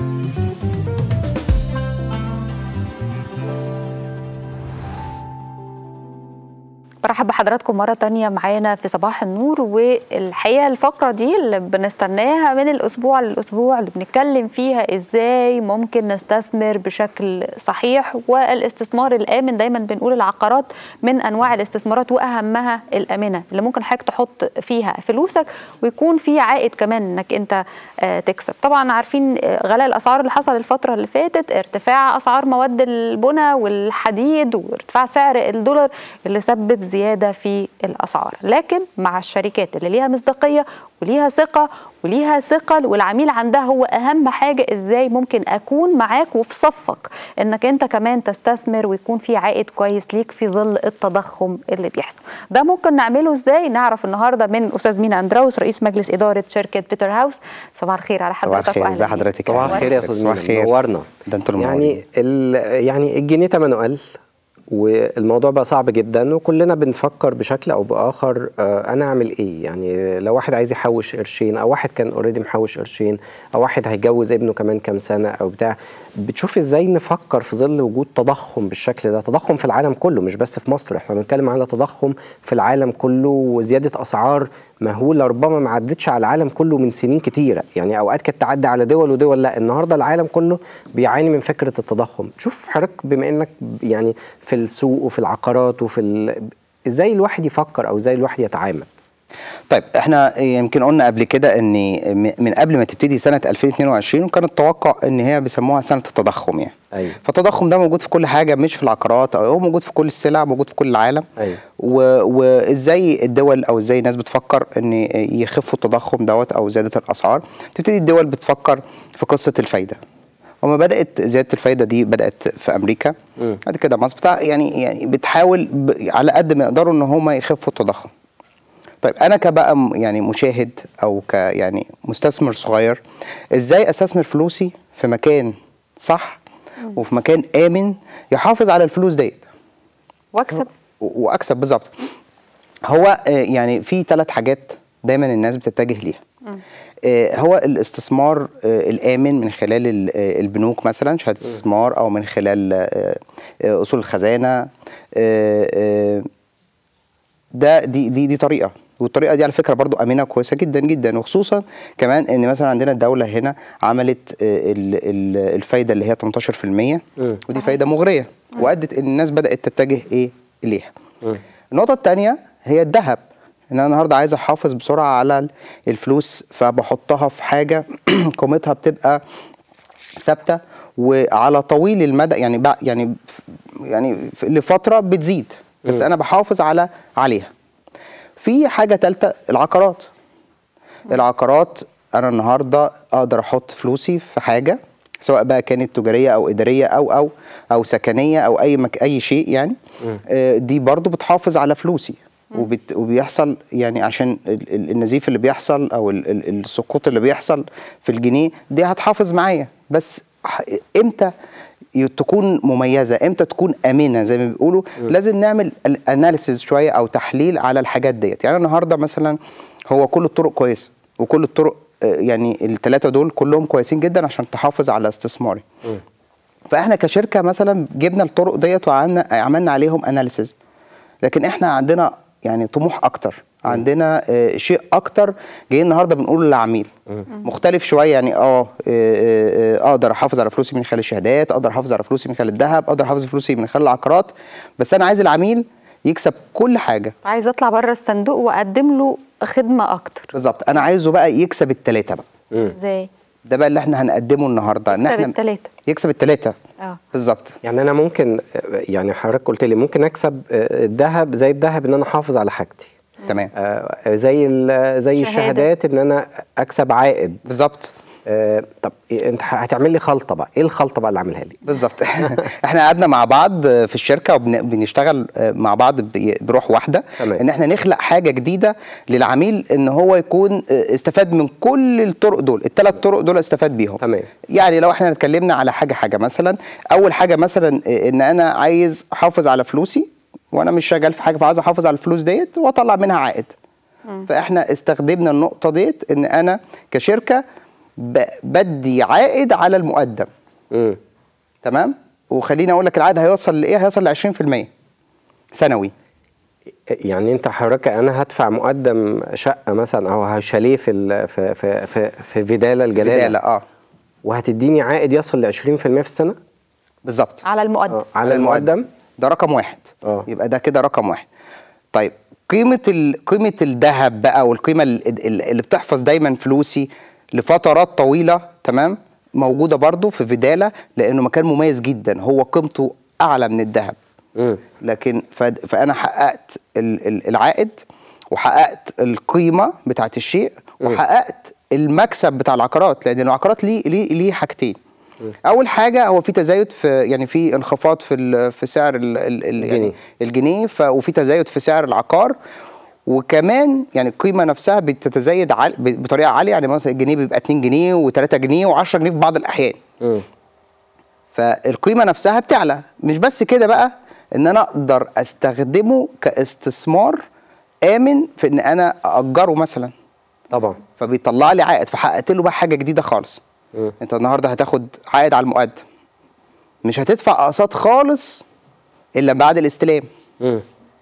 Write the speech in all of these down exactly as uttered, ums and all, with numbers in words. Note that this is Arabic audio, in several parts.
برحب بحضراتكم مرة تانية معانا في صباح النور. والحقيقة الفقرة دي اللي بنستناها من الأسبوع للأسبوع، اللي بنتكلم فيها إزاي ممكن نستثمر بشكل صحيح. والاستثمار الآمن، دايما بنقول العقارات من أنواع الاستثمارات وأهمها الآمنة اللي ممكن حضرتك تحط فيها فلوسك ويكون في عائد كمان إنك أنت تكسب. طبعا عارفين غلاء الأسعار اللي حصل الفترة اللي فاتت، ارتفاع أسعار مواد البناء والحديد، وارتفاع سعر الدولار اللي سبب زيادة في الأسعار. لكن مع الشركات اللي ليها مصداقية وليها ثقة وليها ثقل والعميل عندها هو أهم حاجة، إزاي ممكن أكون معاك وفي صفك إنك أنت كمان تستثمر ويكون في عائد كويس ليك في ظل التضخم اللي بيحصل. ده ممكن نعمله إزاي؟ نعرف النهاردة من أستاذ مينا أندراوس، رئيس مجلس إدارة شركة بيتر هاوس. صباح الخير على حضرتك. صباح الخير، ازي حضرتك؟ صباح الخير يا أستاذ مينا، نورنا. ده انتوا يعني يعني الجنيه ثمنه قل والموضوع بقى صعب جدا، وكلنا بنفكر بشكل او باخر آه انا اعمل ايه. يعني لو واحد عايز يحوش قرشين، او واحد كان اوريدي محوش قرشين، او واحد هيجوز ابنه كمان كام سنه او بتاع، بتشوف ازاي نفكر في ظل وجود تضخم بالشكل ده، تضخم في العالم كله مش بس في مصر، احنا بنتكلم على تضخم في العالم كله وزياده اسعار مهوله ربما ما عدتش على العالم كله من سنين كتيره. يعني اوقات كانت تعدي على دول ودول، لا النهارده العالم كله بيعاني من فكره التضخم. شوف حضرتك بما انك يعني في السوق وفي العقارات وفي ال... ازاي الواحد يفكر او ازاي الواحد يتعامل؟ طيب احنا يمكن قلنا قبل كده ان من قبل ما تبتدي سنه ألفين واثنين وعشرين كان التوقع ان هي بيسموها سنه التضخم يعني. أيوة. فالتضخم ده موجود في كل حاجه، مش في العقارات، او هو موجود في كل السلع، موجود في كل العالم. أيوة. وازاي الدول او ازاي الناس بتفكر ان يخفوا التضخم دوت او زياده الاسعار؟ تبتدي الدول بتفكر في قصه الفايده. وما بدات زياده الفايده دي بدات في امريكا، بعد كده مصر بتاع يعني يعني بتحاول ب... على قد ما يقدروا ان هم يخفوا التضخم. طيب انا كبقى يعني مشاهد او ك يعني مستثمر صغير، ازاي استثمر فلوسي في مكان صح وفي مكان امن يحافظ على الفلوس ديت واكسب واكسب بالظبط؟ هو يعني في ثلاث حاجات دايما الناس بتتجه ليها. هو الاستثمار الآمن من خلال البنوك مثلا، شهادة استثمار، أو من خلال أصول الخزانة. ده دي دي دي طريقة، والطريقة دي على فكرة برضو أمينة كويسة جدا جدا، وخصوصا كمان إن مثلا عندنا الدولة هنا عملت الفايدة اللي هي ثمانية عشر بالمية، ودي فايدة مغرية وأدت إن الناس بدأت تتجه إيه إليها. النقطة الثانية هي الذهب. ان انا النهارده عايز احافظ بسرعه على الفلوس، فبحطها في حاجه قيمتها بتبقى ثابته وعلى طويل المدى، يعني يعني يعني لفتره بتزيد، بس انا بحافظ على عليها. في حاجه ثالثه، العقارات. العقارات انا النهارده اقدر احط فلوسي في حاجه، سواء بقى كانت تجاريه او اداريه او او او سكنيه او اي مك اي شيء يعني. دي برضو بتحافظ على فلوسي، وبت... وبيحصل يعني عشان النزيف اللي بيحصل او السقوط اللي بيحصل في الجنيه دي هتحافظ معايا. بس امتى تكون مميزه، امتى تكون امنه زي ما بيقولوا؟ لازم نعمل اناليسيز شويه او تحليل على الحاجات ديت. يعني النهارده مثلا هو كل الطرق كويسه، وكل الطرق يعني الثلاثه دول كلهم كويسين جدا عشان تحافظ على استثماري. فاحنا كشركه مثلا جبنا الطرق ديت وعملنا عملنا عليهم اناليسيز، لكن احنا عندنا يعني طموح اكتر، عندنا آه شيء اكتر جايين النهارده بنقول للعميل مختلف شويه. يعني اه اقدر احافظ على فلوسي من خلال الشهادات، اقدر احافظ على فلوسي من خلال الذهب، اقدر احافظ على فلوسي من خلال العقارات، بس انا عايز العميل يكسب كل حاجه، عايز اطلع بره الصندوق واقدم له خدمه اكتر. بالظبط، انا عايزه بقى يكسب الثلاثه بقى. ازاي؟ ده بقى اللي احنا هنقدمه النهارده، ان احنا التلاتة. يكسب الثلاثه. اه بالظبط. يعني انا ممكن، يعني حضرتك قلت لي ممكن اكسب الذهب زي الذهب ان انا احافظ على حاجتي، تمام. آه زي زي الشهادات ان انا اكسب عائد. بالظبط. آه طب انت هتعمل لي خلطه بقى، ايه الخلطه بقى اللي اعملها لي؟ بالظبط. احنا قعدنا مع بعض في الشركه وبنشتغل مع بعض بروح واحده، تمام. ان احنا نخلق حاجه جديده للعميل، ان هو يكون استفاد من كل الطرق دول، الثلاث طرق دول استفاد بيهم. تمام. يعني لو احنا اتكلمنا على حاجه حاجه مثلا، اول حاجه مثلا ان انا عايز احافظ على فلوسي وانا مش شغال في حاجه، فعايز احافظ على الفلوس ديت واطلع منها عائد. م. فاحنا استخدمنا النقطه ديت ان انا كشركه بدي عائد على المقدم. امم تمام. وخليني اقول لك العائد هيوصل لايه؟ هيوصل ل عشرين في المية سنوي. يعني انت حضرتك انا هدفع مقدم شقه مثلا او شاليه في ال في في في, في فيدالا الجلاله فيدالا اه وهتديني عائد يصل ل عشرين في المية في السنه بالظبط على المقدم. آه. على المقدم. ده رقم واحد. اه يبقى ده كده رقم واحد. طيب قيمه ال... قيمه الذهب بقى والقيمه اللي بتحفظ دايما فلوسي لفترات طويله، تمام، موجوده برضو في فيدالا لانه مكان مميز جدا، هو قيمته اعلى من الذهب. امم لكن ف... فانا حققت ال... العائد وحققت القيمه بتاعت الشيء وحققت المكسب بتاع العقارات، لان العقارات ليه ليه ليه حاجتين. اول حاجه هو في تزايد في يعني في انخفاض في في سعر ال ال الجنيه, يعني الجنيه وفي تزايد في سعر العقار، وكمان يعني القيمه نفسها بتتزايد عال بطريقه عاليه، يعني مثلا الجنيه بيبقى اتنين جنيه و3 جنيه و10 جنيه في بعض الاحيان. امم فالقيمه نفسها بتعلى. مش بس كده بقى، ان انا اقدر استخدمه كاستثمار امن في ان انا اجره مثلا طبعا، فبيطلع لي عائد، فحققت له بقى حاجه جديده خالص. م. انت النهارده هتاخد عائد على المقدم، مش هتدفع اقساط خالص الا بعد الاستلام. م.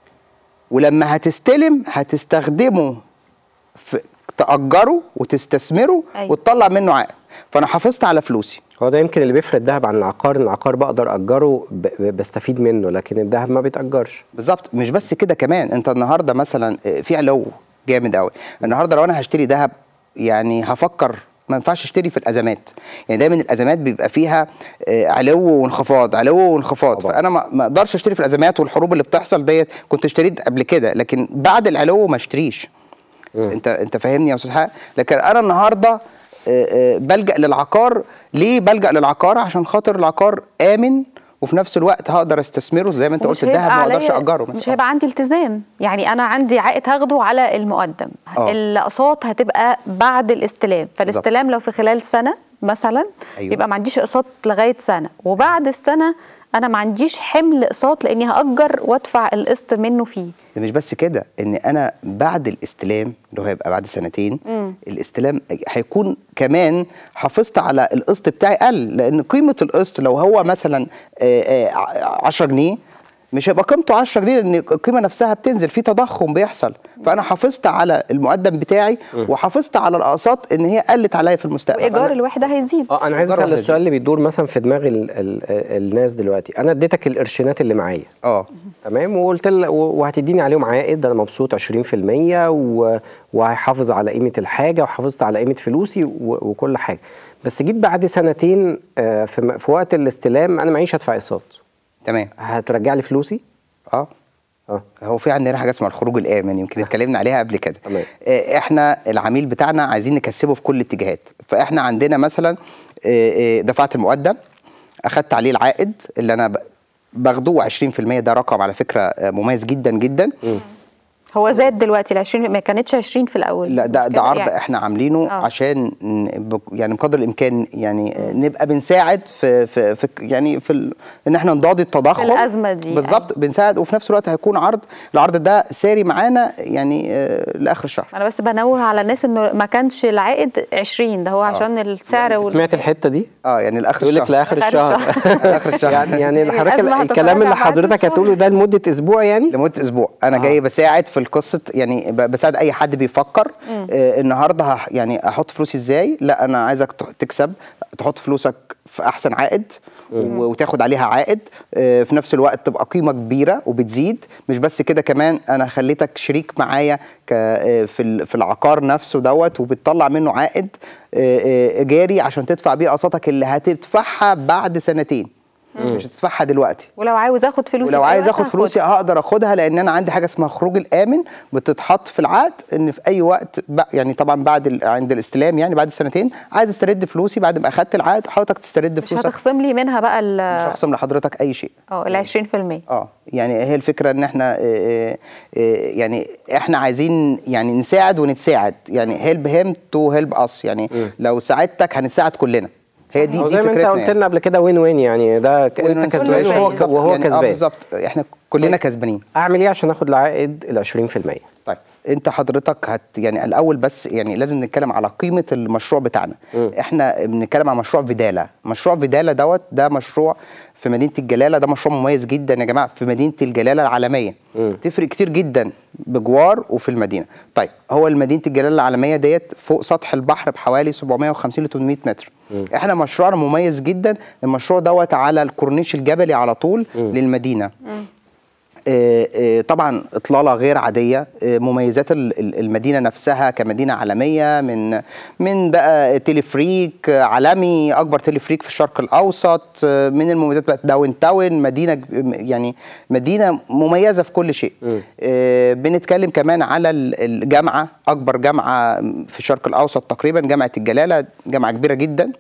ولما هتستلم هتستخدمه في تأجره وتستثمره. أيوة. وتطلع منه عائد. فانا حافظت على فلوسي. هو ده يمكن اللي بيفرق الذهب عن العقار، ان العقار بقدر اجره بستفيد منه، لكن الذهب ما بيتاجرش. بالظبط. مش بس كده كمان، انت النهارده مثلا في علو جامد قوي. النهارده لو انا هشتري ذهب يعني هفكر ما ينفعش اشتري في الازمات، يعني دايما الازمات بيبقى فيها علو وانخفاض علو وانخفاض، فانا ما اقدرش اشتري في الازمات والحروب اللي بتحصل ديت. كنت اشتريت قبل كده، لكن بعد العلو ما اشتريش. م. انت انت فاهمني يا استاذ حق؟ لكن انا النهارده بلجأ للعقار. ليه بلجأ للعقار؟ عشان خاطر العقار آمن، وفي نفس الوقت هقدر استثمره زي ما انت قلت. الذهب ما اقدرش اجره مثلا، مش هيبقى عندي التزام. يعني انا عندي عائد هاخده على المقدم، الاقساط هتبقى بعد الاستلام. فالاستلام بالزبط. لو في خلال سنه مثلا، أيوة. يبقى ما عنديش اقساط لغايه سنه، وبعد السنه انا ما عنديش حمل اقساط لاني هاجر وادفع القسط منه فيه. ده مش بس كده، ان انا بعد الاستلام اللي هو هيبقى بعد سنتين م. الاستلام هيكون كمان حافظت على القسط بتاعي قل، لان قيمه القسط لو هو مثلا عشرة جنيه مش هيبقى قيمته عشرة جنيه، لان القيمه نفسها بتنزل، في تضخم بيحصل. فانا حافظت على المقدم بتاعي وحافظت على الاقساط ان هي قلت عليا في المستقبل. وايجار الوحده هيزيد. اه انا عايز اسال السؤال اللي بيدور مثلا في دماغ ال ال الناس دلوقتي. انا اديتك القرشينات اللي معايا اه تمام، وقلت وهتديني عليهم عائد، انا مبسوط عشرين في المية وهيحافظ على قيمه الحاجه وحافظت على قيمه فلوسي وكل حاجه. بس جيت بعد سنتين في, في وقت الاستلام انا معيش هدفع اقساط، تمام، هترجع لي فلوسي؟ اه اه هو في عندنا حاجه اسمها الخروج الامن، يمكن اتكلمنا عليها قبل كده. آه احنا العميل بتاعنا عايزين نكسبه في كل الاتجاهات، فاحنا عندنا مثلا آه دفعت المقدم، اخدت عليه العائد اللي انا باخده عشرين في المية، ده رقم على فكره مميز جدا جدا. م. هو زاد دلوقتي ل عشرين، ما كانتش عشرين في الاول. لا ده ده عرض يعني. احنا عاملينه أوه. عشان يعني بقدر الامكان يعني م. نبقى بنساعد في في, في يعني في ال... ان احنا نضاد التضخم في الازمه دي بالظبط. يعني. بنساعد، وفي نفس الوقت هيكون عرض، العرض ده ساري معانا يعني آه لاخر الشهر. انا بس بنوه على الناس انه ما كانش العائد عشرين، ده هو عشان أوه. السعر وال... سمعت الحته دي؟ اه يعني لاخر الشهر، يقول لك لاخر الشهر لاخر الشهر يعني يعني حضرتك الكلام اللي حضرتك هتقوله ده لمده اسبوع، يعني لمده اسبوع انا آه. جاي بساعد في القصه، يعني بساعد اي حد بيفكر آه النهارده يعني احط فلوسي ازاي. لا انا عايزك تكسب، تحط فلوسك في احسن عائد مم. وتاخد عليها عائد آه في نفس الوقت تبقى قيمه كبيره وبتزيد. مش بس كده كمان، انا خليتك شريك معايا في في العقار نفسه دوت، وبتطلع منه عائد آه جاري عشان تدفع بيه اقساطك اللي هتدفعها بعد سنتين. مم. مش هتدفعها دلوقتي. ولو عاوز اخد فلوسي ولو عايز اخد فلوسي هقدر اخدها، لان انا عندي حاجه اسمها خروج الامن بتتحط في العقد، ان في اي وقت يعني طبعا بعد عند الاستلام يعني بعد السنتين عايز استرد فلوسي بعد ما اخدت العقد، حضرتك تسترد فلوسك. مش هتخصم لي منها بقى ال مش هخصم لحضرتك اي شيء. اه ال عشرين في المية. اه يعني هي الفكره ان احنا اه اه يعني احنا عايزين يعني نساعد ونتساعد، يعني هيلب هيم تو هيلب اس، يعني م. لو ساعدتك هنتساعد كلنا. هي دي دي زي ما انت قلت لنا قبل كده، وين وين، يعني ده انت كسبان وهو وهو يعني كسبان. اه بالظبط، احنا كلنا كسبانين. اعمل ايه عشان اخد العائد ال عشرين في المية؟ طيب انت حضرتك هت يعني الاول بس يعني لازم نتكلم على قيمه المشروع بتاعنا. م. احنا بنتكلم على مشروع فيدالا. مشروع فيدالا دوت ده مشروع في مدينه الجلاله، ده مشروع مميز جدا يا جماعه في مدينه الجلاله العالميه. م. تفرق كتير جدا بجوار وفي المدينه. طيب هو مدينه الجلاله العالميه ديت فوق سطح البحر بحوالي سبعمائة وخمسين ل ثمانمائة متر. م. احنا مشروعنا مميز جدا، المشروع دوت على الكورنيش الجبلي على طول م. للمدينه. م. طبعا اطلاله غير عاديه، مميزات المدينه نفسها كمدينه عالميه، من من بقى تيليفريك عالمي، اكبر تيليفريك في الشرق الاوسط، من المميزات بقى داون تاون، مدينه يعني مدينه مميزه في كل شيء. م. بنتكلم كمان على الجامعه، اكبر جامعه في الشرق الاوسط تقريبا، جامعه الجلاله، جامعه كبيره جدا.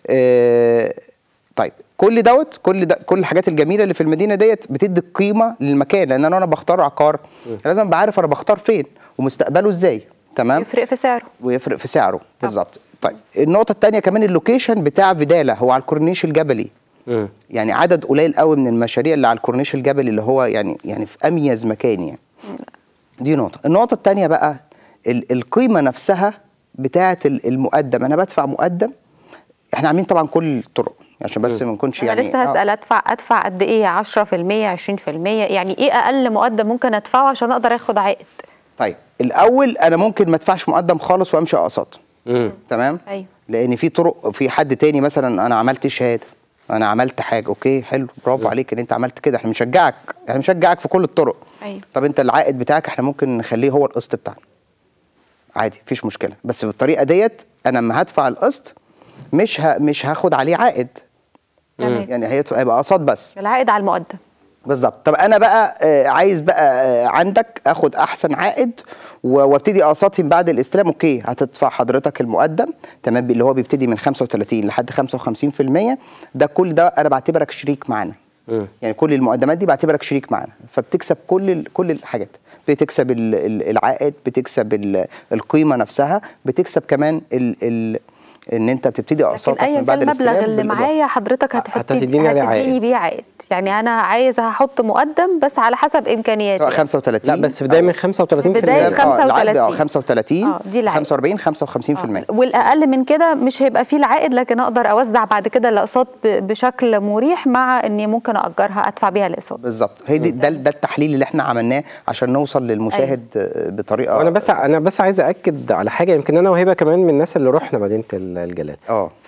طيب كل دوت كل ده كل الحاجات الجميله اللي في المدينه ديت بتدي قيمه للمكان، لان انا انا بختار عقار م. لازم بعرف انا بختار فين ومستقبله ازاي. تمام، يفرق في سعره ويفرق في سعره بالظبط. طيب النقطه الثانيه كمان اللوكيشن بتاع فيدالا، هو على الكورنيش الجبلي. م. يعني عدد قليل قوي من المشاريع اللي على الكورنيش الجبلي اللي هو يعني يعني في اميز مكان يعني. م. دي نقطه. النقطه الثانيه بقى القيمه نفسها بتاعه المقدم. انا بدفع مقدم، احنا عاملين طبعا كل الطرق عشان بس ما نكونش يعني انا لسه هسال ادفع ادفع قد ايه؟ عشرة في المية عشرين في المية يعني ايه اقل مقدم ممكن ادفعه عشان اقدر اخد عائد؟ طيب الاول انا ممكن ما ادفعش مقدم خالص وامشي اقساط. تمام. ايوه، لان في طرق، في حد تاني مثلا انا عملت شهاده، انا عملت حاجه، اوكي حلو برافو مم. عليك ان انت عملت كده، احنا بنشجعك احنا بنشجعك في كل الطرق. أيوة. طب انت العائد بتاعك احنا ممكن نخليه هو القسط بتاعنا عادي مفيش مشكله، بس بالطريقه ديت انا لما هدفع القسط مش ه... مش هاخد عليه عائد. تمام. يعني هيبقى اقساط بس، العائد على المقدم بالظبط. طب انا بقى آه عايز بقى آه عندك اخد احسن عائد وابتدي اقساطي بعد الاستلام، اوكي هتدفع حضرتك المقدم تمام اللي هو بيبتدي من خمسة وثلاثين لحد خمسة وخمسين في المية. ده كل ده انا بعتبرك شريك معانا. م. يعني كل المقدمات دي بعتبرك شريك معانا، فبتكسب كل ال... كل الحاجات، بتكسب ال... ال... العائد، بتكسب ال... القيمه نفسها، بتكسب كمان ال... ال... ان انت بتبتدي اقساطك من بعد الاستلام. المبلغ اللي معايا حضرتك هتديني هتديني بيه عائد، يعني انا عايز هحط مقدم بس على حسب امكانياتي. سواء خمسة وثلاثين لا بس بدايه من خمسة وثلاثين في المية، بدايه خمسة وثلاثين خمسة وثلاثين اه دي العائد، خمسة وأربعين خمسة وخمسين في المية. والاقل من كده مش هيبقى فيه العائد، لكن اقدر اوزع بعد كده الاقساط بشكل مريح، مع اني ممكن ااجرها ادفع بيها الاقساط. بالظبط، هي دي ده, ده التحليل اللي احنا عملناه عشان نوصل للمشاهد أيوة. بطريقه. وانا بس انا بس عايز ااكد على حاجه، يمكن انا وهبه كمان من الناس اللي رحنا مدينه الجلاله. اه ف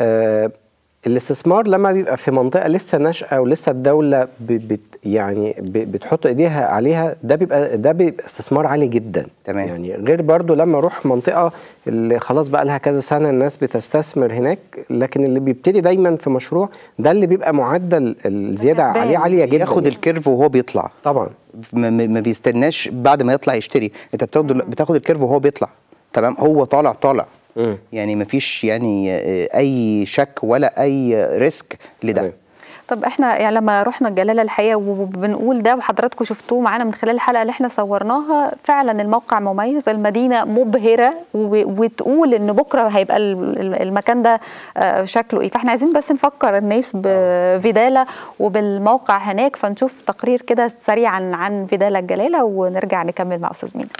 الاستثمار لما بيبقى في منطقه لسه ناشئه ولسه الدوله بت يعني بتحط ايديها عليها، ده بيبقى ده بيبقى استثمار عالي جدا. تمام. يعني غير برضو لما اروح منطقه اللي خلاص بقى لها كذا سنه الناس بتستثمر هناك، لكن اللي بيبتدي دايما في مشروع ده اللي بيبقى معدل الزياده عليه عاليه جدا، ياخد يعني. الكيرف وهو بيطلع طبعا، ما بيستناش بعد ما يطلع يشتري، انت بتاخد بتاخد الكيرف وهو بيطلع. تمام، هو طالع طالع م. يعني مفيش يعني اي شك ولا اي ريسك لده. م. طب احنا يعني لما رحنا الجلاله الحقيقه وبنقول ده وحضراتكم شفتوه معانا من خلال الحلقه اللي احنا صورناها، فعلا الموقع مميز، المدينه مبهره، وتقول ان بكره هيبقى المكان ده شكله ايه. فاحنا عايزين بس نفكر الناس بفيدالا وبالموقع هناك، فنشوف تقرير كده سريعا عن فيدالا الجلاله ونرجع نكمل مع استاذ مينا.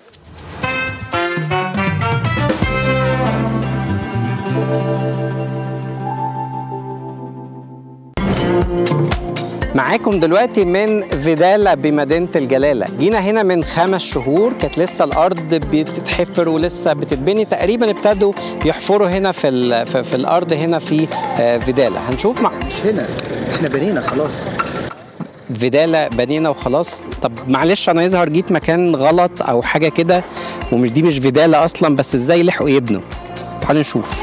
معاكم دلوقتي من فيدالا بمدينة الجلالة. جينا هنا من خمس شهور، كانت لسه الأرض بتتحفر ولسه بتتبني، تقريبا ابتدوا يحفروا هنا في في, في الأرض هنا في فيدالا. هنشوف مع مش هنا، احنا بنينا خلاص فيدالا، بنينا وخلاص. طب معلش أنا يظهر جيت مكان غلط أو حاجة كده، ومش دي مش فيدالا أصلا، بس إزاي لحقوا يبنوا؟ تعالوا نشوف.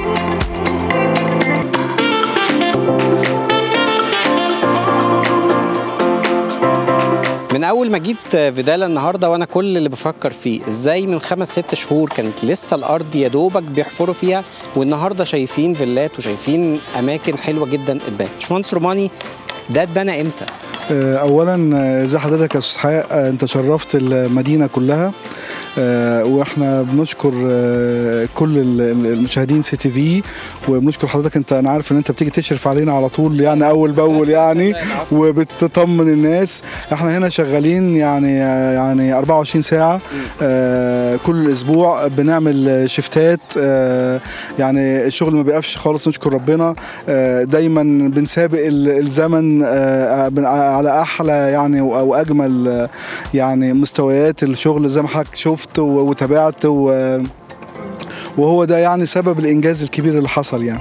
من اول ما جيت فيدالا النهارده وانا كل اللي بفكر فيه ازاي من خمس ست شهور كانت لسه الارض يا دوبك بيحفروا فيها، والنهارده شايفين فيلات وشايفين اماكن حلوه جدا اتبنت. باشمهندس روماني، ده اتبنى امتى؟ اولا زي حضرتك يا استاذ حق، انت شرفت المدينه كلها، واحنا بنشكر كل المشاهدين سي تي في، وبنشكر حضرتك. انت انا عارف ان انت بتيجي تشرف علينا على طول يعني اول باول يعني وبتطمن الناس. احنا هنا شغالين يعني يعني أربعة وعشرين ساعه كل اسبوع، بنعمل شيفتات، يعني الشغل ما بيقفش خالص، نشكر ربنا. دايما بنسابق الزمن على احلى يعني واجمل يعني مستويات الشغل زي ما حضرتك شفت وتابعت، وهو ده يعني سبب الانجاز الكبير اللي حصل يعني.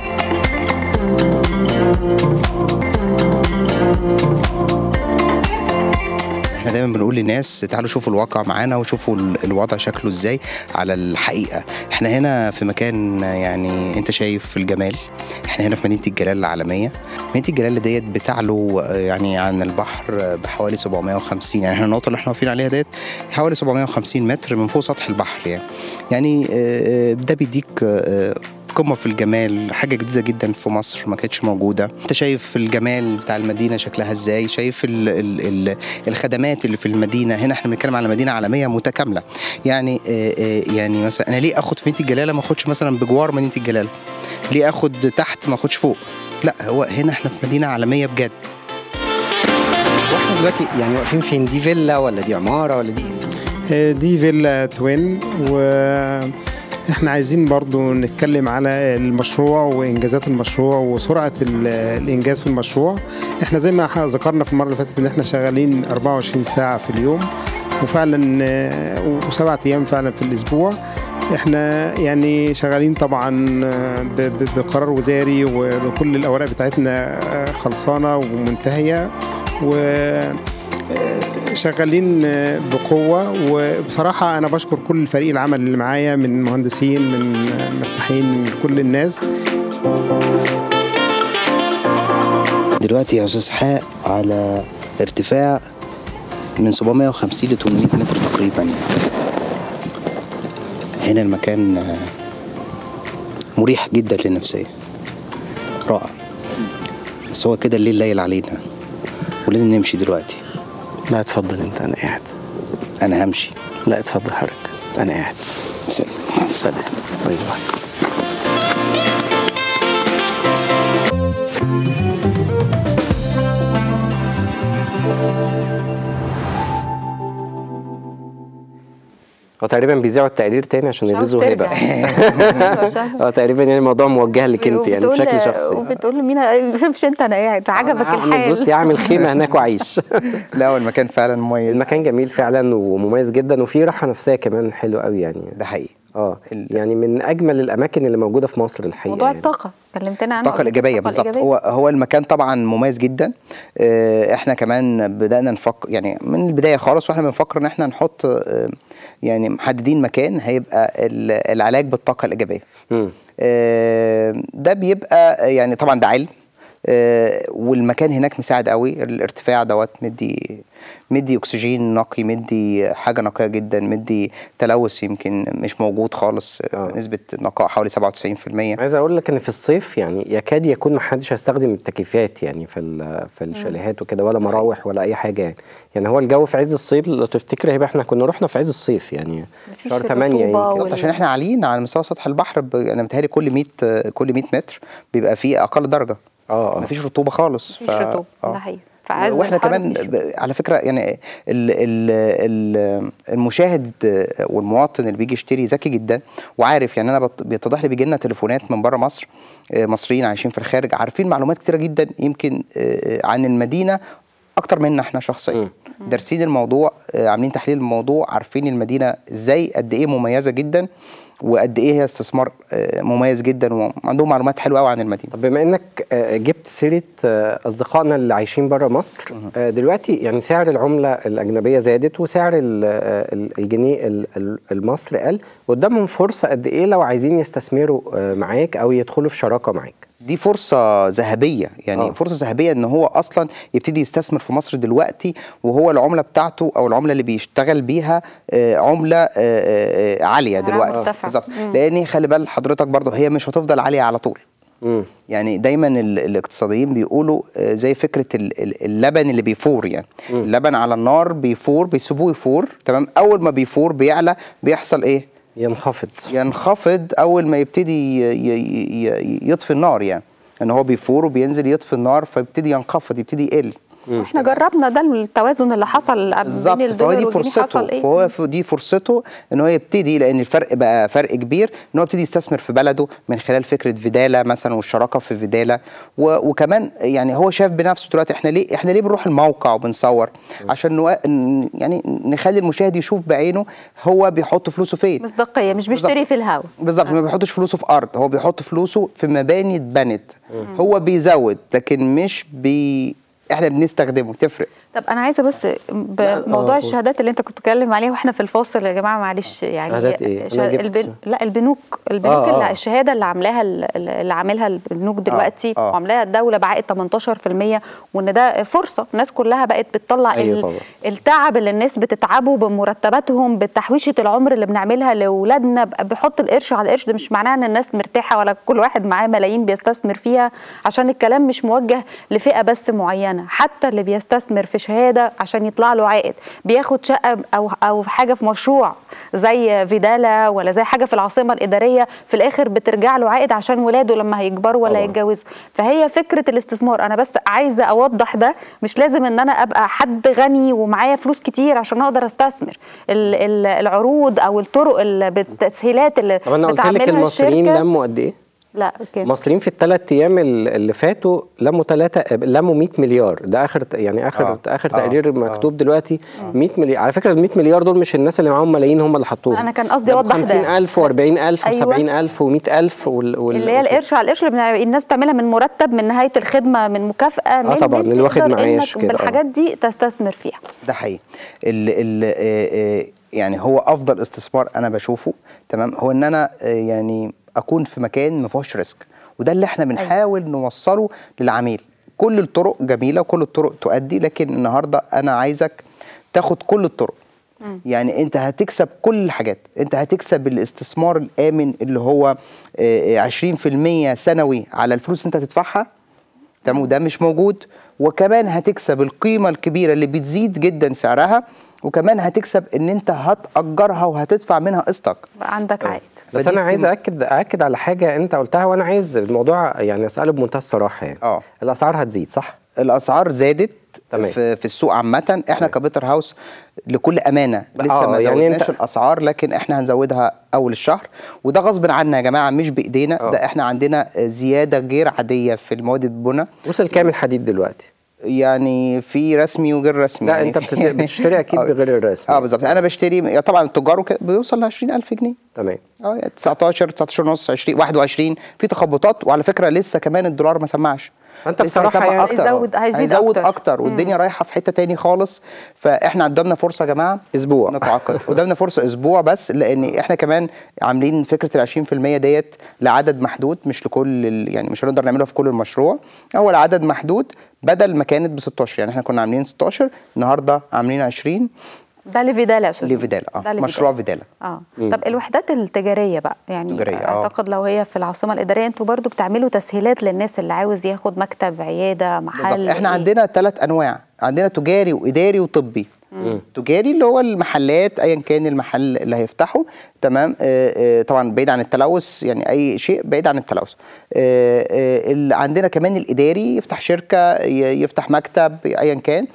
احنا دايما بنقول للناس تعالوا شوفوا الواقع معانا وشوفوا الوضع شكله ازاي على الحقيقه. احنا هنا في مكان يعني انت شايف الجمال. احنا هنا في مدينه الجلال العالميه. مدينه الجلال ديت بتعلو يعني عن البحر بحوالي سبعمائة وخمسين، يعني احنا النقطه اللي احنا واقفين عليها ديت حوالي سبعمائة وخمسين متر من فوق سطح البحر يعني. يعني ده بيديك قمة في الجمال، حاجة جديدة جدا في مصر ما كانتش موجودة. انت شايف الجمال بتاع المدينة شكلها ازاي، شايف ال ال ال الخدمات اللي في المدينة. هنا احنا بنتكلم على مدينة عالمية متكاملة يعني. يعني مثلا انا ليه اخد في مدينة الجلالة ما اخدش مثلا بجوار مدينة الجلالة؟ ليه اخد تحت ما اخدش فوق؟ لا، هو هنا احنا في مدينة عالمية بجد. واحنا دلوقتي يعني واقفين فين؟ دي فيلا ولا دي عمارة ولا دي ايه؟ دي فيلا توين، و احنا عايزين برضو نتكلم على المشروع وانجازات المشروع وسرعة الانجاز في المشروع. احنا زي ما ذكرنا في المرة اللي فاتت ان احنا شغالين أربعة وعشرين ساعة في اليوم، وفعلا وسبعة ايام فعلا في الاسبوع. احنا يعني شغالين طبعا بقرار وزاري، وكل الاوراق بتاعتنا خلصانة ومنتهية، و شغالين بقوة. وبصراحة أنا بشكر كل فريق العمل اللي معايا، من مهندسين، من مساحين، من كل الناس. دلوقتي يا أستاذ حق على ارتفاع من سبعمائة وخمسين ل ثمانمائة متر تقريبا. هنا المكان مريح جدا للنفسية، رائع. بس هو كده الليل ليل علينا ولازم نمشي دلوقتي. لا اتفضل انت، انا قاعد. انا همشي. لا اتفضل حضرتك، انا قاعد. سلام. سلام. باي باي. هو تقريبا بيذيعوا التقرير تاني عشان يبرزوا هبه. اه تقريبا يعني الموضوع موجه لك انت يعني بشكل شخصي. وبتقول له مين مش انت، انا قاعد عجبك الحال. بصي اعمل خيمه هناك وعيش. لا هو المكان فعلا مميز. المكان جميل فعلا ومميز جدا، وفيه راحه نفسيه كمان حلو قوي يعني. ده حقيقي. اه يعني من اجمل الاماكن اللي موجوده في مصر الحقيقه. موضوع يعني الطاقه كلمتنا عنه. الطاقه الايجابيه بالظبط. هو هو المكان طبعا مميز جدا. اه احنا كمان بدانا نفكر يعني من البدايه خالص، واحنا بنفكر ان احنا نحط اه يعني محددين مكان هيبقى العلاج بالطاقه الايجابيه. اه ده بيبقى يعني طبعا ده علم، اه والمكان هناك مساعد قوي. الارتفاع دوت مدي مدي اكسجين نقي، مدي حاجه نقيه جدا، مدي تلوث يمكن مش موجود خالص. آه. نسبه نقاء حوالي سبعة وتسعين بالمئة. عايز اقول لك ان في الصيف يعني يكاد يكون ما حدش هيستخدم التكييفات يعني في في الشاليهات وكده، ولا مراوح ولا اي حاجه يعني. يعني هو الجو في عز الصيف لو تفتكر هيبقى احنا كنا رحنا في عز الصيف يعني شهر ثمانية بالظبط، عشان احنا عاليين على مستوى سطح البحر. انا متهيألي كل مئة كل مئة متر بيبقى فيه اقل درجه. اه مفيش رطوبه خالص. مفيش رطوبه. ده حقيقي. واحنا كمان على فكره يعني ال ال المشاهد والمواطن اللي بيجي يشتري ذكي جدا وعارف. يعني انا بيتضح لي بيجي لنا تليفونات من بره مصر، مصريين عايشين في الخارج عارفين معلومات كتيره جدا يمكن عن المدينه اكتر منا احنا شخصيا. دارسين الموضوع، عاملين تحليل الموضوع، عارفين المدينه ازاي قد ايه مميزه جدا وقد ايه هي استثمار مميز جدا، وعندهم معلومات حلوه قوي عن المدينه. طب بما انك جبت سيره اصدقائنا اللي عايشين بره مصر، دلوقتي يعني سعر العمله الاجنبيه زادت وسعر الجنيه المصري قل، قدامهم فرصه قد ايه لو عايزين يستثمروا معاك او يدخلوا في شراكه معاك؟ دي فرصة ذهبية يعني. أوه. فرصة ذهبية ان هو اصلا يبتدي يستثمر في مصر دلوقتي، وهو العملة بتاعته او العملة اللي بيشتغل بيها عملة عالية دلوقتي. بالظبط. لان خلي بال حضرتك برضه هي مش هتفضل عالية على طول. مم. يعني دايما الاقتصاديين بيقولوا زي فكره اللبن اللي بيفور، يعني مم. اللبن على النار بيفور، بيسيبوه يفور، تمام. اول ما بيفور بيعلى، بيحصل ايه؟ ينخفض ينخفض اول ما يبتدي يطفي النار، يعني ان هو بيفور وبينزل يطفي النار، فيبتدي ينخفض، يبتدي يقل. واحنا جربنا ده التوازن اللي حصل بالظبط، فهو دي فرصته، إيه؟ فهو دي فرصته ان هو يبتدي، لان الفرق بقى فرق كبير، ان هو يبتدي يستثمر في بلده من خلال فكره فيدالا مثلا والشراكه في فيدالا، وكمان يعني هو شاف بنفسه دلوقتي احنا ليه احنا ليه بنروح الموقع وبنصور؟ عشان نو... يعني نخلي المشاهد يشوف بعينه هو بيحط فلوسه فين. مصداقيه، مش بيشتري في الهوا. بالظبط، ما بيحطش فلوسه في ارض، هو بيحط فلوسه في مباني اتبنت. هو بيزود لكن مش بي احنا بنستخدمه، تفرق. طب انا عايزه بس بموضوع الشهادات اللي انت كنت بتتكلم عليه واحنا في الفاصل يا جماعه، معلش يعني شهادات ايه؟ شهاد البن... لا البنوك البنوك آه اللي آه. الشهاده اللي عاملاها اللي عاملها البنوك دلوقتي آه آه. وعاملاها الدوله بعائد تمنتاشر في المية، وان ده فرصه الناس كلها بقت بتطلع أيوة ال... التعب اللي الناس بتتعبه بمرتباتهم، بتحويشه العمر اللي بنعملها لاولادنا، بحط القرش على القرش. ده مش معناه ان الناس مرتاحه ولا كل واحد معاه ملايين بيستثمر فيها، عشان الكلام مش موجه لفئه بس معينه. حتى اللي بيستثمر في شهاده عشان يطلع له عائد، بياخد شقه او او حاجه في مشروع زي فيدالا ولا زي حاجه في العاصمه الاداريه، في الاخر بترجع له عائد عشان ولاده لما هيكبروا ولا يتجوزوا. فهي فكره الاستثمار. انا بس عايزه اوضح ده، مش لازم ان انا ابقى حد غني ومعايا فلوس كتير عشان اقدر استثمر. العروض او الطرق اللي بالتسهيلات اللي بتعملها الشركه. طب انا قلت لك المصريين لموا قد ايه؟ لا كده المصريين في الثلاث ايام اللي فاتوا لموا ثلاثة لموا مية مليار. ده اخر يعني اخر آه. اخر آه. تقرير مكتوب آه. دلوقتي مية مليار. على فكره ال مية مليار دول مش الناس اللي معاهم ملايين هم اللي حطوهم. انا كان قصدي اوضح ده خمسين ألف وأربعين ألف وسبعين ألف ومئة ألف وال... وال... اللي هي القرش على القرش اللي الناس تعملها من مرتب، من نهايه الخدمه، من مكافاه، آه من طبعا اللي واخد معاش كده بالحاجات دي تستثمر فيها. ده حقيقي. ال ال يعني هو افضل استثمار انا بشوفه، تمام، هو ان انا يعني اكون في مكان ما فيهوش ريسك، وده اللي احنا بنحاول نوصله للعميل. كل الطرق جميله وكل الطرق تؤدي، لكن النهارده انا عايزك تاخد كل الطرق. م. يعني انت هتكسب كل الحاجات، انت هتكسب الاستثمار الامن اللي هو عشرين في المية سنوي على الفلوس انت هتدفعها، تمام، وده مش موجود. وكمان هتكسب القيمه الكبيره اللي بتزيد جدا سعرها، وكمان هتكسب ان انت هتأجرها وهتدفع منها قسطك، عندك عائد. بس انا عايز اكد اكد على حاجه انت قلتها، وانا عايز الموضوع يعني اساله بمنتهى الصراحه. يعني اه الاسعار هتزيد صح؟ الاسعار زادت تمام. في, في السوق عامه. احنا كبيتر هاوس لكل امانه لسه آه ما زودناش يعني انت... الاسعار، لكن احنا هنزودها اول الشهر، وده غصب عنا يا جماعه مش بايدينا. أوه. ده احنا عندنا زياده غير عاديه في المواد البناء. وصل كام الحديد دلوقتي؟ يعني في رسمي وغير رسمي. لا يعني انت بتشتري اكيد بغير الرسمي. اه بالظبط. انا بشتري طبعا التجار بيوصل ل عشرين ألف جنيه. تمام. اه تسعتاشر تسعتاشر ونص عشرين واحد وعشرين، في تخبطات. وعلى فكره لسه كمان الدولار ما سمعش، فانت بصراحه يعني هيزود هيزيد هيزود اكتر, أكتر والدنيا رايحه في حته تاني خالص. فاحنا قدامنا فرصه يا جماعه اسبوع نتعاقد. قدامنا فرصه اسبوع بس، لان احنا كمان عاملين فكره ال عشرين في المية ديت لعدد محدود، مش لكل يعني مش هنقدر نعملها في كل المشروع. اول عدد محدود بدل ما كانت ب ستاشر، يعني احنا كنا عاملين ستاشر النهارده عاملين عشرين. ده لفيدالا يا استاذ؟ لفيدالا اه مشروع فيدالا. اه طب الوحدات التجاريه بقى، يعني تجارية. اعتقد لو هي في العاصمه الاداريه انتوا برضو بتعملوا تسهيلات للناس اللي عاوز ياخد مكتب، عياده، محل. بالظبط. احنا إيه؟ عندنا ثلاث انواع، عندنا تجاري واداري وطبي. مم. تجاري اللي هو المحلات ايا كان المحل اللي هيفتحه، تمام. آه آه طبعا بعيد عن التلوث، يعني اي شيء بعيد عن التلوث. آه آه اللي عندنا كمان الاداري، يفتح شركه، يفتح مكتب ايا كان.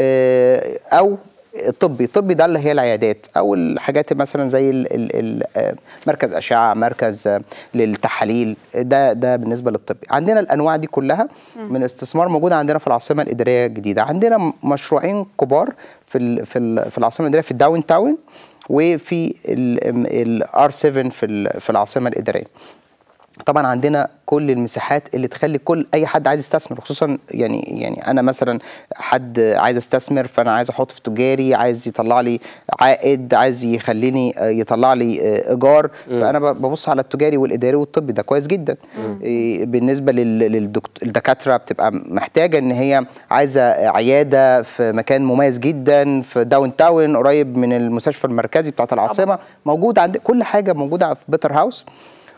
آه او الطبي. الطبي ده اللي هي العيادات او الحاجات مثلا زي ال ال ال مركز اشعه، مركز للتحاليل. ده ده بالنسبه للطبي. عندنا الانواع دي كلها من الاستثمار موجوده عندنا في العاصمه الاداريه الجديده. عندنا مشروعين كبار في ال في ال في العاصمه الاداريه، في الداون تاون وفي الار سبعة في في العاصمه الاداريه. طبعا عندنا كل المساحات اللي تخلي كل اي حد عايز يستثمر، خصوصا يعني يعني انا مثلا حد عايز استثمر، فانا عايز احط في تجاري، عايز يطلع لي عائد، عايز يخليني يطلع لي ايجار. م. فانا ببص على التجاري والاداري والطبي، ده كويس جدا. م. بالنسبه للدكاتره بتبقى محتاجه ان هي عايزه عياده في مكان مميز جدا في داون تاون قريب من المستشفى المركزي بتاعت العاصمه. موجود عند كل حاجه موجوده في بيتر هاوس.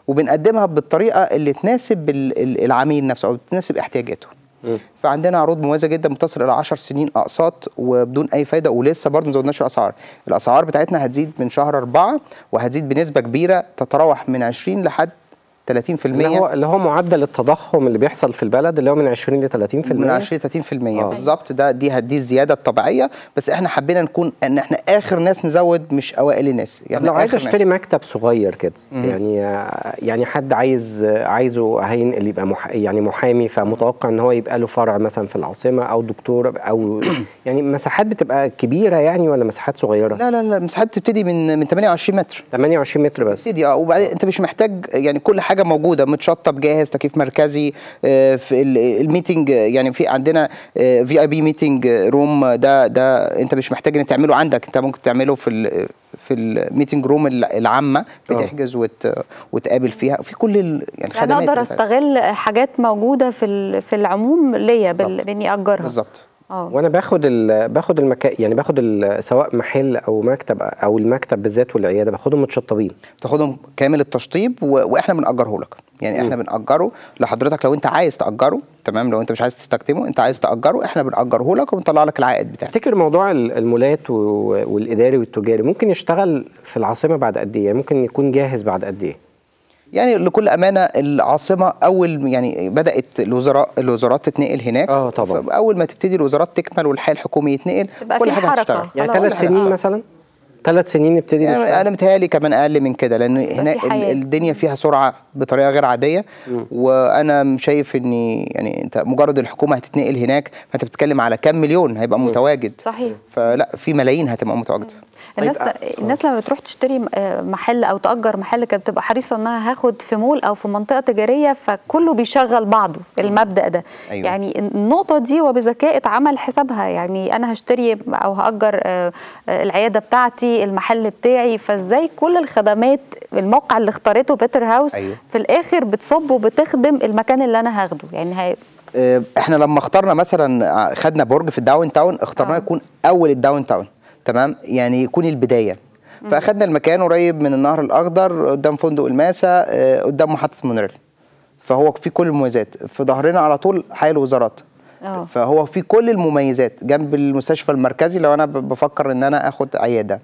وبنقدمها بالطريقه اللي تناسب العميل نفسه او تناسب احتياجاته. م. فعندنا عروض مميزه جدا بتصل الى عشر سنين اقساط وبدون اي فايده، ولسه برضه ما زودناش الاسعار. الاسعار بتاعتنا هتزيد من شهر أربعة وهتزيد بنسبه كبيره تتراوح من عشرين لحد ثلاثين في المية، اللي هو اللي هو معدل التضخم اللي بيحصل في البلد اللي هو من عشرين ل ثلاثين في المية. من عشرين ل ثلاثين في المية آه. بالظبط. ده دي دي الزياده الطبيعيه، بس احنا حبينا نكون ان احنا اخر ناس نزود مش اوائل الناس. يعني لو عايز اشتري ناس. مكتب صغير كده يعني يعني حد عايز عايزه هينقل يبقى مح يعني محامي، فمتوقع ان هو يبقى له فرع مثلا في العاصمه او دكتور او يعني مساحات بتبقى كبيره يعني ولا مساحات صغيره؟ لا لا لا مساحات بتبتدي من من ثمانية وعشرين متر. ثمانية وعشرين متر بس تبتدي اه. وبعدين انت مش محتاج يعني كل حاجه موجوده متشطب جاهز، تكييف مركزي في الميتنج. يعني في عندنا في اي بي ميتنج روم، ده ده انت مش محتاج ان تعمله عندك، انت ممكن تعمله في في الميتنج روم العامه بتحجز وت وتقابل فيها في كل يعني الخدمات. يعني اقدر استغل حاجات موجوده في في العموم ليا باني اجرها. بالظبط. اه وانا باخد باخد المكان يعني باخد سواء محل او مكتب او المكتب بالذات والعياده باخدهم متشطبين. بتاخدهم كامل التشطيب واحنا بنأجره لك. يعني احنا م. بنأجره لحضرتك لو انت عايز تأجره، تمام. لو انت مش عايز تستخدمه انت عايز تأجره احنا بنأجره لك وبنطلع لك العائد بتاعك. تفتكر موضوع المولات والاداري والتجاري ممكن يشتغل في العاصمه بعد قد ايه؟ يعني ممكن يكون جاهز بعد قد ايه؟ يعني لكل امانه العاصمه اول يعني بدات الوزراء الوزارات تتنقل هناك. اه طبعا. اول ما تبتدي الوزارات تكمل والحي الحكومي يتنقل كل حاجه هتشتغل. يعني ثلاث سنين مثلا ثلاث سنين نبتدي يعني نشتغل. انا متهيألي كمان اقل من كده، لان هناك الدنيا فيها سرعه بطريقه غير عاديه. م. وانا شايف ان يعني انت مجرد الحكومه هتتنقل هناك فانت بتتكلم على كام مليون هيبقى م. متواجد. صحيح. فلا في ملايين هتبقى متواجده. الناس طيب. الناس لما بتروح تشتري محل او تأجر محل كانت بتبقى حريصه انها هاخد في مول او في منطقه تجاريه، فكله بيشغل بعضه المبدأ ده. أيوة. يعني النقطه دي وبذكاء اتعمل حسابها. يعني انا هشتري او هأجر العياده بتاعتي، المحل بتاعي، فازاي كل الخدمات الموقع اللي اختارته بيتر هاوس أيوة. في الاخر بتصب وبتخدم المكان اللي انا هاخده. يعني هي احنا لما اخترنا مثلا خدنا برج في الداون تاون اخترناه آه. يكون اول الداون تاون، تمام. يعني يكون البدايه. فاخدنا المكان قريب من النهر الاخضر قدام فندق الماسا قدام محطه المونوريل، فهو في كل المميزات. في ظهرنا على طول حي الوزارات. أوه. فهو في كل المميزات جنب المستشفى المركزي لو انا بفكر ان انا اخد عياده.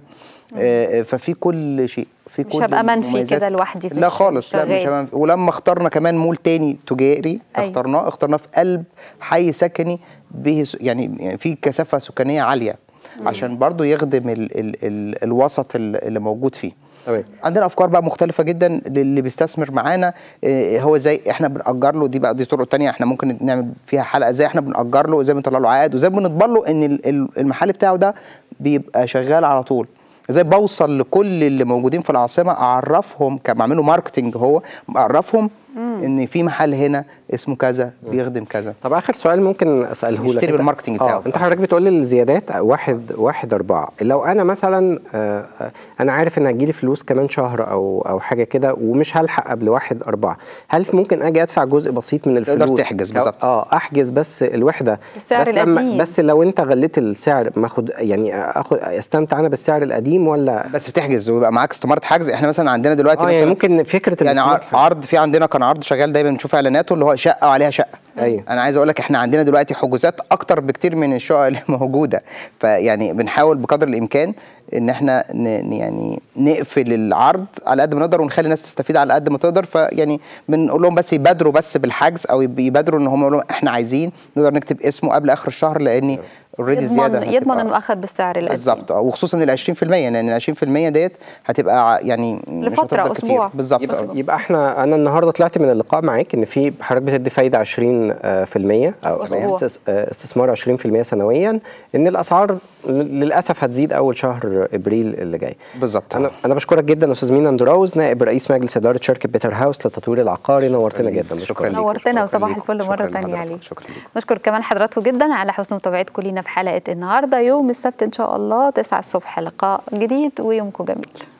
آه ففي كل شيء، في كل مش هبقى منفي كده لوحدي. لا خالص، لا مش هبقى. ولما اخترنا كمان مول تاني تجاري أيوة. اخترناه اخترناه في قلب حي سكني به يعني في كثافه سكانيه عاليه مم. عشان برضو يخدم ال ال ال الوسط اللي موجود فيه. أوي. عندنا افكار بقى مختلفه جدا للي بيستثمر معانا. هو ازاي احنا بنأجر له، دي بقى دي طرق تانية احنا ممكن نعمل فيها حلقه، ازاي احنا بنأجر له، ازاي بنطلع له عائد، وازاي بنضمن له ان المحل بتاعه ده بيبقى شغال على طول. ازاي بوصل لكل اللي موجودين في العاصمه اعرفهم كبعمله ماركتنج، هو اعرفهم مم. ان في محل هنا اسمه كذا بيخدم كذا. طب اخر سؤال ممكن اساله لك، اشتري بالماركتنج بتاعه. آه. انت حضرتك بتقول لي الزيادات واحد واحد اربعه، لو انا مثلا آه انا عارف ان هتجيلي فلوس كمان شهر او او حاجه كده ومش هلحق قبل واحد اربعه، هل ممكن اجي ادفع جزء بسيط من الفلوس؟ تقدر تحجز بالظبط. اه احجز بس الوحده السعر بس القديم. بس لو انت غليت السعر ما اخد يعني اخد استمتع انا بالسعر القديم ولا بس بتحجز ويبقى معاك استماره حجز؟ احنا مثلا عندنا دلوقتي آه مثلا يعني ممكن فكره يعني عرض، في عندنا كان عرض شغال دايما بنشوف اعلاناته اللي هو شقه وعليها شقه. أيوة. انا عايز اقول لك احنا عندنا دلوقتي حجوزات اكتر بكتير من الشقق اللي موجوده. فيعني بنحاول بقدر الامكان ان احنا يعني نقفل العرض على قد ما نقدر ونخلي الناس تستفيد على قد ما تقدر. فيعني بنقول لهم بس يبادروا بس بالحجز او يبادروا ان هم يقولوا احنا عايزين نقدر نكتب اسمه قبل اخر الشهر، لان اوريدي زياده يضمن انه اخذ بالسعر القديم بالظبط. وخصوصا ال عشرين في المية، لان ال عشرين في المية ديت هتبقى يعني لفتره اسبوع بالظبط. يبقى, يبقى احنا انا النهارده طلعت من اللقاء معاك ان في حضرتك بتدي فايده عشرين في المية او استثمار عشرين في المية سنويا، ان الاسعار للاسف هتزيد اول شهر ابريل اللي جاي بالظبط. انا انا بشكرك جدا استاذ مينا اندراوز، نائب رئيس مجلس اداره شركه بيتر هاوس للتطوير العقاري. نورتنا جدا. شكرا لك. نورتنا وصباح الفل مره ثانيه عليك. شكرا لك. نشكر كمان حضراتكم جدا على حسن متابعتكم لينا في حلقه النهارده يوم السبت ان شاء الله تسعة الصبح، لقاء جديد ويومكم جميل.